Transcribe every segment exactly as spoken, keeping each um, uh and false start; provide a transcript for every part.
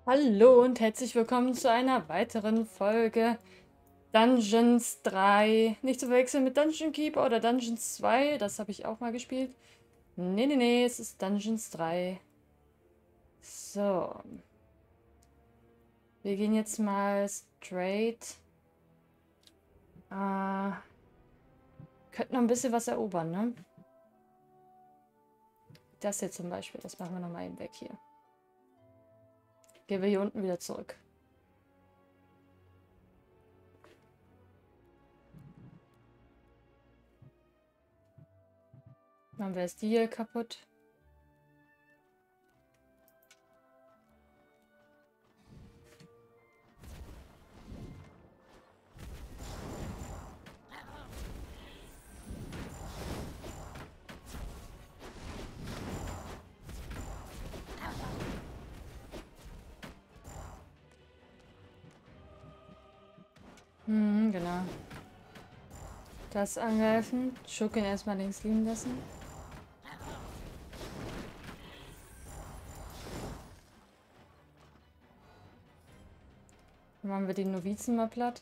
Hallo und herzlich willkommen zu einer weiteren Folge Dungeons drei. Nicht zu verwechseln mit Dungeon Keeper oder Dungeons zwei, das habe ich auch mal gespielt. Nee, nee, nee, es ist Dungeons drei. So, wir gehen jetzt mal straight. Äh, könnten noch ein bisschen was erobern, ne? Das hier zum Beispiel, das machen wir nochmal eben weg hier. Gehen wir hier unten wieder zurück. Machen wir erst die hier kaputt. Hm, genau. Das angreifen. Schurken erstmal links liegen lassen. Dann machen wir die Novizen mal platt.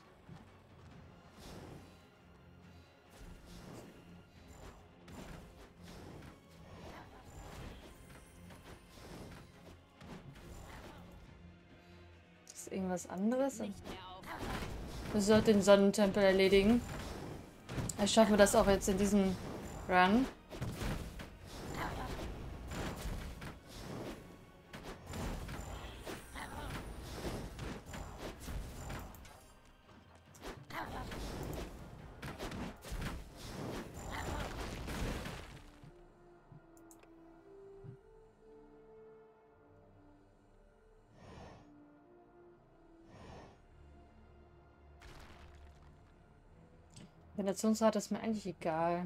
Ist irgendwas anderes? Wir sollten den Sonnentempel erledigen. Vielleicht schaffen wir das auch jetzt in diesem Run. Ventilationsrate ist mir eigentlich egal.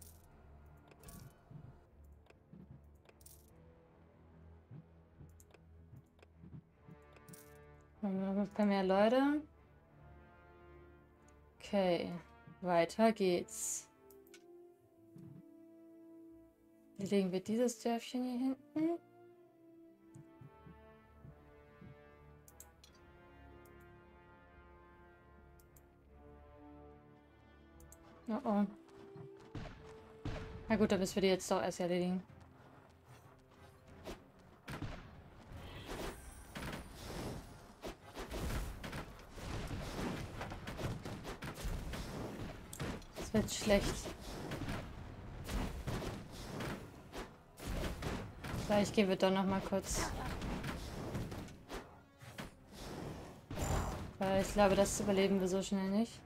Haben wir noch ein paar mehr Leute? Okay, weiter geht's. Wie legen wir dieses Dörfchen hier hinten? Oh oh. Na gut, dann müssen wir die jetzt doch erst erledigen. Das wird schlecht. Vielleicht gehen wir doch noch mal kurz. Weil ich glaube, das überleben wir so schnell nicht.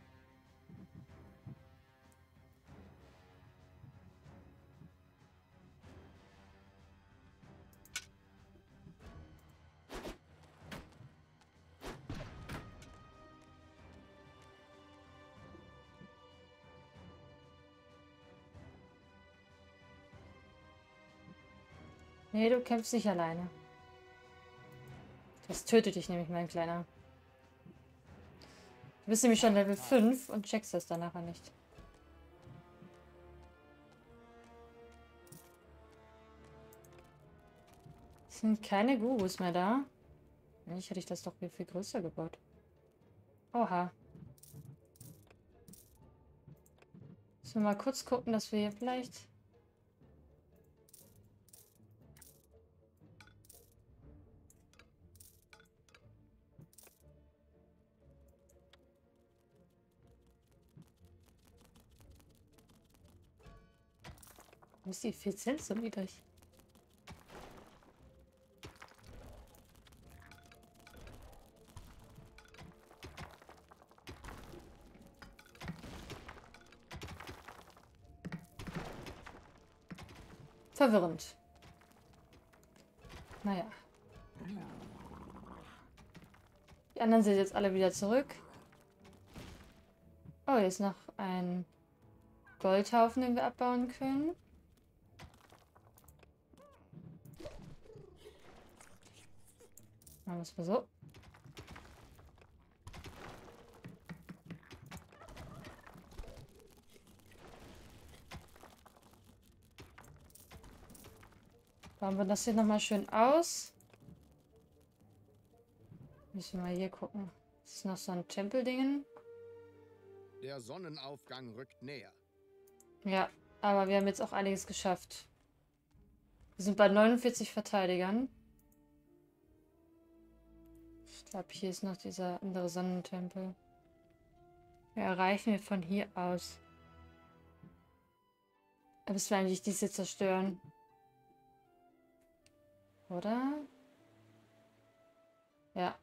Nee, du kämpfst nicht alleine. Das tötet dich nämlich, mein Kleiner. Du bist nämlich schon Level fünf und checkst das dann nachher nicht. Es sind keine Gurus mehr da. Eigentlich hätte ich das doch viel, viel größer gebaut. Oha. Müssen wir mal kurz gucken, dass wir hier vielleicht... Wo ist die Effizienz so niedrig? Verwirrend. Naja. Die anderen sind jetzt alle wieder zurück. Oh, hier ist noch ein Goldhaufen, den wir abbauen können. Machen wir es mal so. Bauen wir das hier nochmal schön aus. Müssen wir mal hier gucken. Das ist noch so ein Tempeldingen. Der Sonnenaufgang rückt näher. Ja, aber wir haben jetzt auch einiges geschafft. Wir sind bei neunundvierzig Verteidigern. Ich glaube, hier ist noch dieser andere Sonnentempel. Wir erreichen wir von hier aus. Da müssen wir eigentlich diese zerstören. Oder? Ja.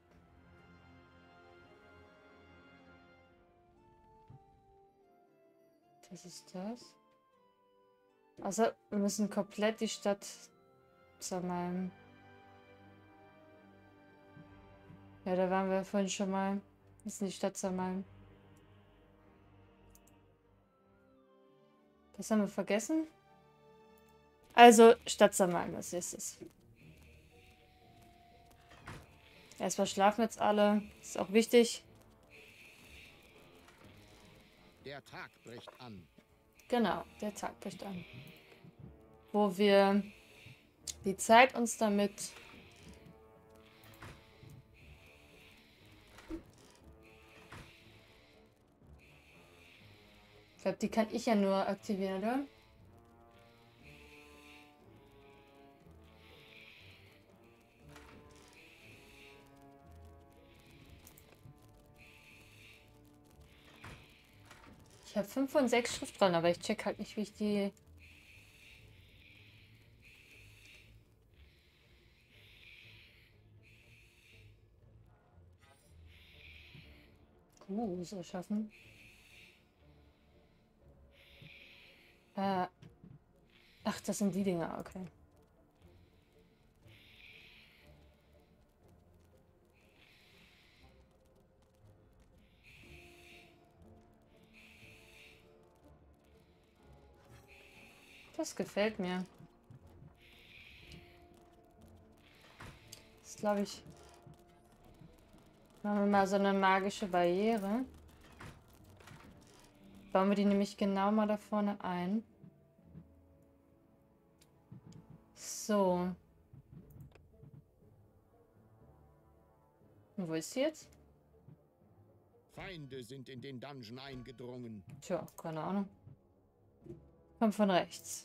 Das ist das. Also, wir müssen komplett die Stadt zermalmen. Ja, da waren wir vorhin schon mal. Wir müssen die Stadt zermalmen. Das haben wir vergessen. Also, Stadt zermalmen, was ist es? Erstmal schlafen jetzt alle. Ist auch wichtig. Der Tag bricht an. Genau, der Tag bricht an. Wo wir die Zeit uns damit ich glaube, die kann ich ja nur aktivieren, oder? Ich habe fünf von sechs Schriftrollen, aber ich check halt nicht, wie ich die... Uh, so schaffen. Äh. Ach, das sind die Dinger, okay. Das gefällt mir. Das glaube ich. Machen wir mal so eine magische Barriere. Bauen wir die nämlich genau mal da vorne ein. So. Und wo ist sie jetzt? Feinde sind in den Dungeon eingedrungen. Tja, keine Ahnung. Kommt von rechts.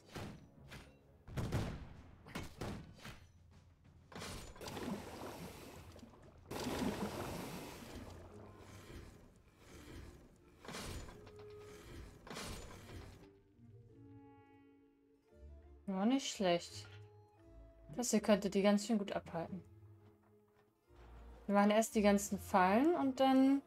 War nicht schlecht. Das hier könnte die ganz schön gut abhalten. Wir machen erst die ganzen Fallen und dann...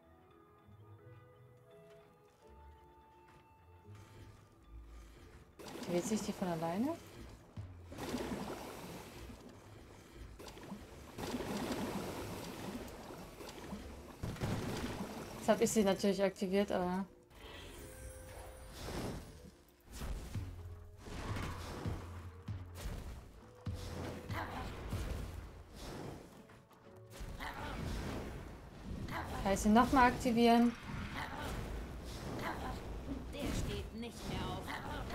Dreht sich die von alleine? Jetzt habe ich sie natürlich aktiviert, aber... Kann ich sie nochmal aktivieren? Der steht nicht mehr auf.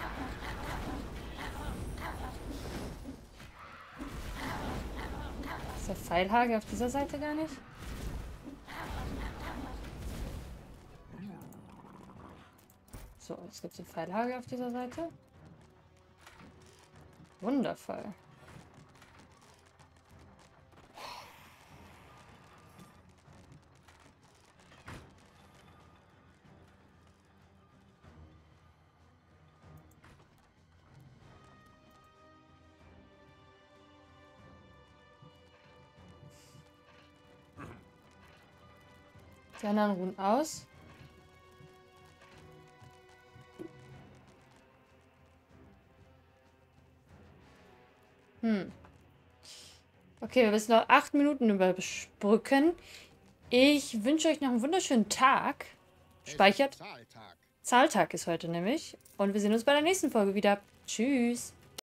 Ist der Pfeilhagel auf dieser Seite gar nicht? So, jetzt gibt es den Pfeilhagel auf dieser Seite. Wundervoll. Die anderen ruhen aus. Hm. Okay, wir müssen noch acht Minuten überbrücken. Ich wünsche euch noch einen wunderschönen Tag. Speichert. Zahltag. Zahltag ist heute nämlich. Und wir sehen uns bei der nächsten Folge wieder. Tschüss.